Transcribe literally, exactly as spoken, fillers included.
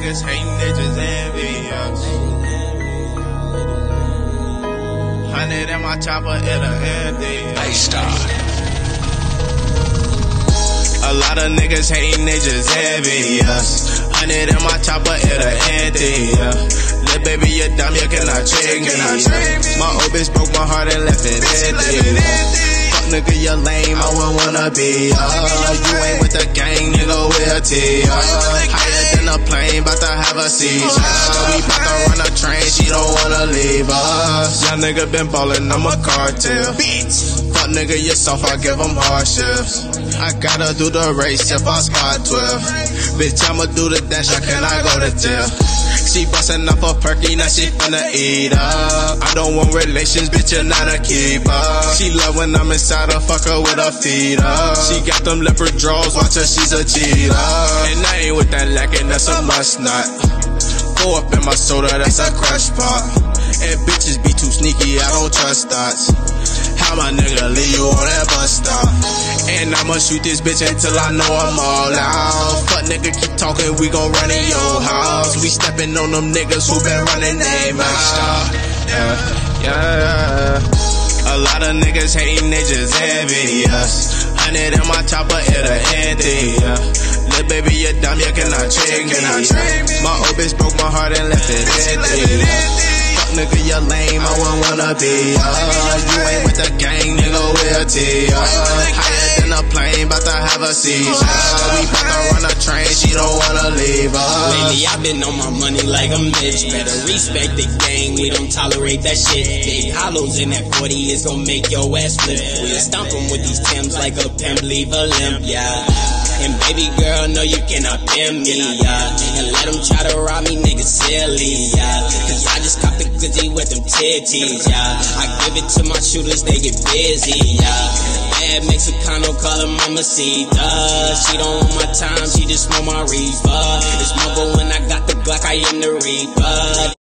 niggas hating, they just envious. Hundred in my chopper, it'll end it. A lot of niggas hating, they just envious. Hundred in my chopper, it'll end it. Little baby, you dumb, you cannot trick me. My old bitch broke my heart and left it empty. Fuck nigga, you lame, I wouldn't wanna be ya. You ain't with the gang, nigga, we'll tee ya. Higher than a plane, bout to have a seizure. We bout to run a train, she don't wanna leave us. Young nigga been ballin', I'm a cartel. Fuck nigga, you soft, I give them hardships. I gotta do the race if I spot twelve. Bitch, I'ma do the dash, I cannot go to jail. She bustin' up a perky, now she finna eat up. I don't want relations, bitch, you're not a keeper. She love when I'm inside her, fuck her with her feet up. She got them leopard draws, watch her, she's a cheater. And I ain't with that lacking, that's a must not. Go up in my soda, that's a crush pop. And bitches be too sneaky, I don't trust thoughts. How my nigga leave you on that bus stop? And I'ma shoot this bitch until I know I'm all out. Fuck nigga, keep talking, we gon' run in your house. We steppin' on them niggas who been running their mouth. Yeah, yeah. A lot of niggas hating, they just envious. Hundred in my chopper, it'll end it. Yeah. Little baby, you dumb, you cannot trick me. My old bitch broke my heart and left it empty. Nigga, you lame, I wouldn't wanna be ya. You ain't with the gang, nigga, we'll tee ya. Higher than a plane, bout to have a seizure. We bout to run a train, she don't wanna leave us. Lately, I've been on my money like a bitch. Better respect the gang, we don't tolerate that shit. Big hollows in that forty is gon' make your ass flip. We'll stomp 'em with these Timbs like a pimp, leave a limp, yeah. And baby girl, no, you cannot pin me, yeah. And let them try to rob me, niggas silly, yeah. Cause I just cop the goodie with them titties, yeah. I give it to my shooters, they get busy, yeah. Bad Mexicano, call her Mamacita. She don't want my time, she just want my reefer. It's mobile when I got the Glock, I am the reaper.